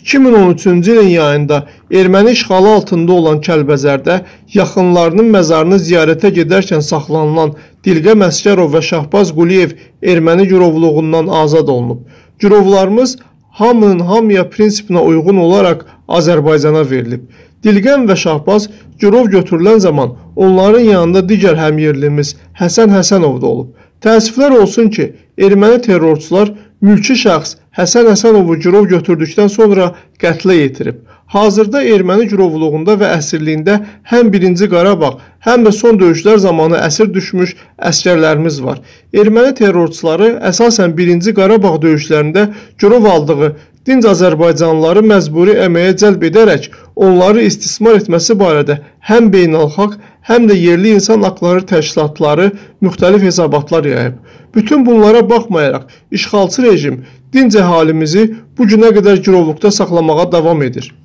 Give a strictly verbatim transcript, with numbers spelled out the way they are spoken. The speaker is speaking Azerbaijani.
iki min on üçüncü ilin yayında erməni işğalı altında olan Kəlbəzərdə yaxınlarının məzarını ziyarətə gedərkən saxlanılan Dilqəm Əsgərov və Şahbaz Quliyev erməni girovluğundan azad olunub. Girovlarımız hamının hamıya prinsipinə uyğun olaraq Azərbaycana verilib. Dilqəm və Şahbaz girov götürülən zaman onların yanında digər həmyerlimiz Həsən Həsənov da olub. Təəssüflər olsun ki, erməni terrorçular mülki şəxs Həsən Həsənovu girov götürdükdən sonra qətlə yetirib. Hazırda erməni girovluğunda və əsirliyində həm birinci Qarabağ, həm də son döyüşlər zamanı əsir düşmüş əskərlərimiz var. Erməni terrorçuları əsasən birinci Qarabağ döyüşlərində girov aldığı dinc Azərbaycanlıları məcburi əməyə cəlb edərək onları istismar etməsi barədə həm beynəlxalq, həm də yerli insan haqları təşkilatları müxtəlif hesabatlar yayıb. Bütün bunlara baxmayaraq, işğalçı rejim dinc əhalimizi bu günə qədər girovluqda saxlamağa davam edir.